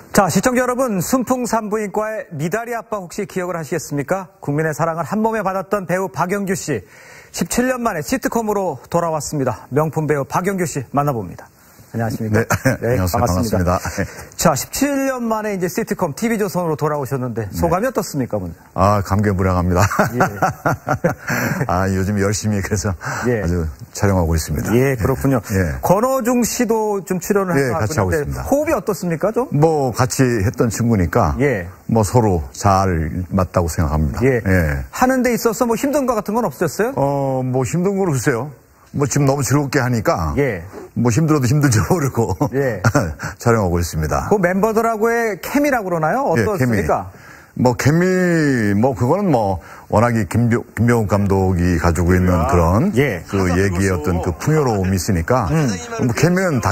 자, 시청자 여러분, 순풍산부인과의 미다리 아빠 혹시 기억을 하시겠습니까? 국민의 사랑을 한 몸에 받았던 배우 박영규 씨. 17년 만에 시트콤으로 돌아왔습니다. 명품 배우 박영규 씨 만나봅니다. 안녕하십니까? 네, 안녕하세요. 반갑습니다. 자, 17년 만에 이제 시트콤 TV조선으로 돌아오셨는데 소감이 어떻습니까, 먼저? 아, 감개무량합니다. 예. 아, 요즘 열심히 그래서 아주 촬영하고 있습니다. 예, 그렇군요. 예. 권오중 씨도 좀 출연을 해서 같이 하고 있습니다. 호흡이 어떻습니까, 좀? 뭐 같이 했던 친구니까 뭐 서로 잘 맞다고 생각합니다. 예. 하는 데 있어서 뭐 힘든 거 같은 건 없었어요? 뭐 힘든 건 글쎄요. 뭐 지금 너무 즐겁게 하니까 뭐 힘들어도 힘들지 모르고 촬영하고 있습니다. 그 멤버들하고의 케미라고 그러나요? 어떻습니까? 뭐 케미 뭐 그거는 뭐 워낙에 김병욱 감독이 가지고 있는 그런 그 얘기의 어떤 그 풍요로움이 있으니까 뭐 케미는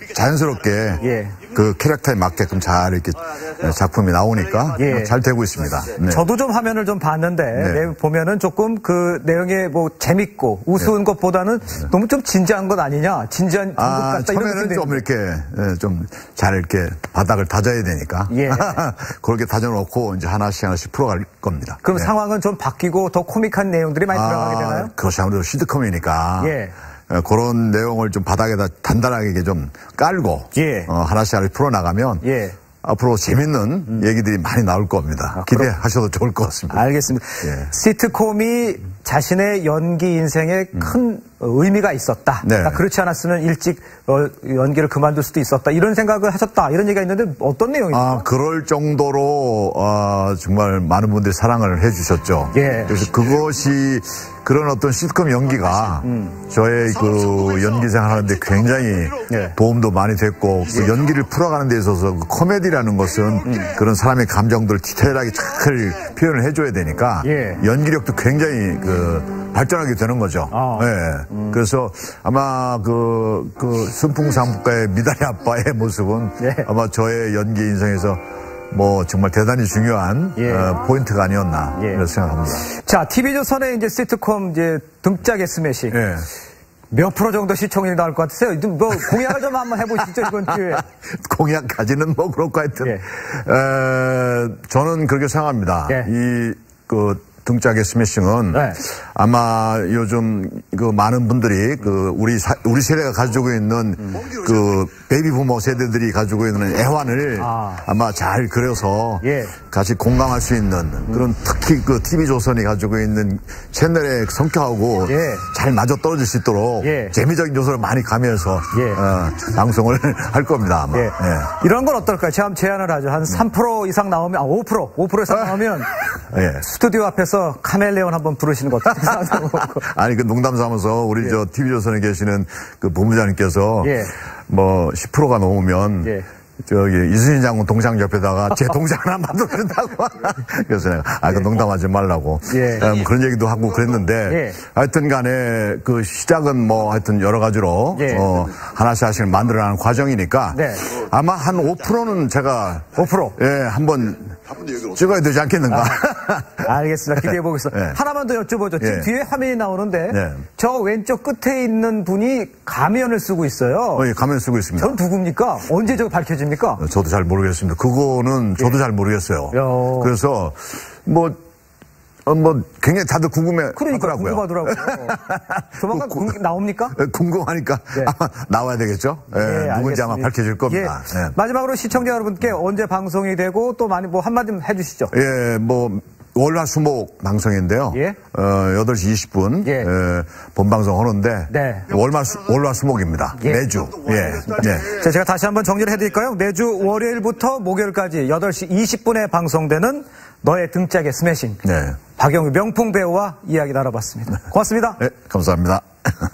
자연스럽게 그 캐릭터에 맞게끔 잘 이렇게 작품이 나오니까 잘 되고 있습니다. 네. 저도 좀 화면을 좀 봤는데 보면은 조금 그 내용에 뭐 재밌고 우스운 것보다는 너무 좀 진지한 것 아니냐, 진지한 중국 같다 처음에는 이런 좀 이렇게 좀 잘 이렇게 바닥을 다져야 되니까 그렇게 다져놓고 이제 하나씩 풀어갈 겁니다. 그럼 상황은 좀 바뀌고 더 코믹한 내용들이 많이 들어가게 되나요? 그렇죠. 아무래도 시트콤이니까. 그런 내용을 좀 바닥에다 단단하게 좀 깔고 하나씩 풀어나가면 앞으로 재밌는 얘기들이 많이 나올 겁니다. 기대하셔도 좋을 것 같습니다. 알겠습니다. 시트콤이 자신의 연기 인생에 큰 의미가 있었다. 그러니까 그렇지 않았으면 일찍 연기를 그만둘 수도 있었다. 이런 생각을 하셨다. 이런 얘기가 있는데 어떤 내용입니까? 그럴 정도로 정말 많은 분들이 사랑을 해주셨죠. 그래서 그것이 그런 어떤 시트콤 연기가 저의 그 연기 생활하는데 굉장히 도움도 많이 됐고 그 연기를 풀어가는 데 있어서 그 코미디라는 것은 그런 사람의 감정들을 디테일하게 잘 표현을 해줘야 되니까 연기력도 굉장히 발전하게 되는 거죠. 그래서 아마 그 순풍산부과의 미다리 아빠의 모습은 아마 저의 연기 인생에서 뭐 정말 대단히 중요한 포인트가 아니었나 그렇게 생각합니다. 자, TV조선의 이제 시트콤 이제 등짝의 스매싱. 몇 프로 정도 시청률이 나올 것 같으세요? 뭐 공약을 좀 한번 해보시죠, 이번 기회에. 공약까지는 뭐 그렇고 하여튼 저는 그렇게 생각합니다. 등짝의 스매싱은 아마 요즘 그 많은 분들이 우리 세대가 가지고 있는 그 베이비 부모 세대들이 가지고 있는 애환을 아마 잘 그려서 같이 공감할 수 있는 그런 특히 그 TV조선이 가지고 있는 채널의 성격하고 잘 맞아 떨어질 수 있도록 재미적인 요소를 많이 가면서 방송을 할 겁니다. 아마. 이런 건 어떨까요? 제가 한번 제안을 하죠. 한 3% 이상 나오면 5% 이상 나오면 스튜디오 앞에서 카멜레온 한번 부르시는 것 같아요. 아니, 그 농담 삼아서 우리 저 TV조선에 계시는 그 본부장님께서 뭐 10%가 넘으면 저기 이순신 장군 동상 옆에다가 제 동상 하나 만들어준다고. 그래서 내가 그 농담하지 말라고 뭐 그런 얘기도 하고 그랬는데 하여튼 간에 그 시작은 뭐 하여튼 여러 가지로 하나씩 만들어가는 과정이니까 아마 한 5%는 제가 5% 한번 찍어야 되지 않겠는가. 알겠습니다. 기대해보겠습니다. 하나만 더 여쭤보죠. 지금 뒤에 화면이 나오는데 저 왼쪽 끝에 있는 분이 가면을 쓰고 있어요. 가면 쓰고 있습니다. 전 누굽니까? 언제 저거 밝혀집니까? 저도 잘 모르겠습니다. 그거는 저도 잘 모르겠어요. 그래서 뭐 굉장히 다들 그러니까 궁금하더라고요. 조만간 나옵니까? 궁금하니까 아마 나와야 되겠죠. 누군지 아마 밝혀질 겁니다. 마지막으로 시청자 여러분께 언제 방송이 되고 또 많이 뭐 한마디 좀 해주시죠. 월화수목 방송인데요. 8시 20분 본방송 하는데 월화수목입니다. 매주. 자, 제가 다시 한번 정리를 해드릴까요? 매주 월요일부터 목요일까지 8시 20분에 방송되는 너의 등짝의 스매싱. 박영규 명품 배우와 이야기 나눠봤습니다. 고맙습니다. 감사합니다.